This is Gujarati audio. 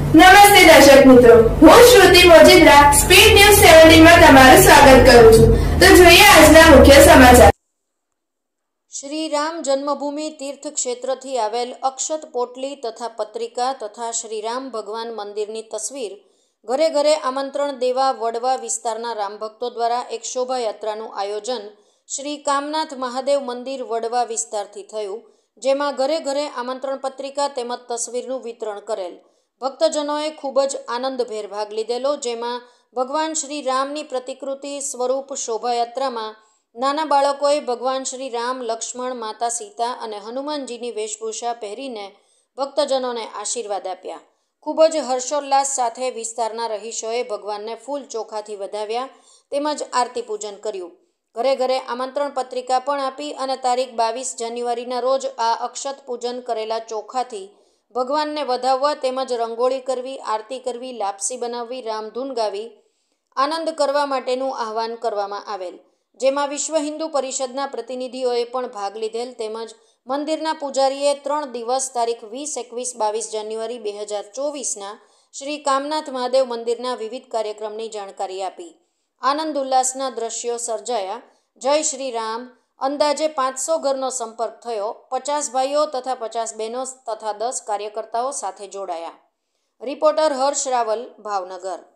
નમસ્તે દર્શક મિત્રો, હું શ્રુતિ મોજીદ્રા સ્પીડ ન્યૂઝ 17 માં તમારું સ્વાગત કરું છું। તો જોઈએ આજના મુખ્ય સમાચાર। શ્રી રામ જન્મભૂમિ તીર્થ ક્ષેત્રથી આવેલ અક્ષત પોટલી તથા પત્રિકા તથા શ્રી રામ ભગવાન મંદિરની તસવીર ઘરે ઘરે આમંત્રણ દેવા વડવા વિસ્તારના રામ ભક્તો દ્વારા એક શોભાયાત્રાનું આયોજન શ્રી કામનાથ મહાદેવ મંદિર વડવા વિસ્તારથી થયું, જેમાં ઘરે ઘરે આમંત્રણ પત્રિકા તેમજ તસવીરનું વિતરણ કરેલ। ભક્તજનોએ ખૂબ જ આનંદભેર ભાગ લીધેલો, જેમાં ભગવાન શ્રી રામની પ્રતિકૃતિ સ્વરૂપ શોભાયાત્રામાં નાના બાળકોએ ભગવાન શ્રી રામ, લક્ષ્મણ, માતા સીતા અને હનુમાનજીની વેશભૂષા પહેરીને ભક્તજનોને આશીર્વાદ આપ્યા। ખૂબ જ હર્ષોલ્લાસ સાથે વિસ્તારના રહીશોએ ભગવાનને ફૂલ ચોખાથી વધાવ્યા તેમજ આરતી પૂજન કર્યું। ઘરે ઘરે આમંત્રણ પત્રિકા પણ આપી અને તારીખ 22 જાન્યુઆરીના રોજ આ અક્ષત પૂજન કરેલા ચોખાથી ભગવાનને વધાવવા તેમજ રંગોળી કરવી, આરતી કરવી, લાપસી બનાવવી, રામધૂન ગાવી આનંદ કરવા માટેનું આહવાન કરવામાં આવેલ, જેમાં વિશ્વ હિન્દુ પરિષદના પ્રતિનિધિઓએ પણ ભાગ લીધેલ તેમજ મંદિરના પૂજારીએ 3 દિવસ તારીખ 20, 21, 22 જાન્યુઆરી 2024ના શ્રી કામનાથ મહાદેવ મંદિરના વિવિધ કાર્યક્રમની જાણકારી આપી। આનંદ ઉલ્લાસના દ્રશ્યો સર્જાયા। જય શ્રી રામ। અંદાજે 500 ઘરનો સંપર્ક થયો। 50 ભાઈઓ તથા 50 બહેનો તથા 10 કાર્યકર્તાઓ સાથે જોડાયા। રિપોર્ટર હર્ષ રાવલ, ભાવનગર।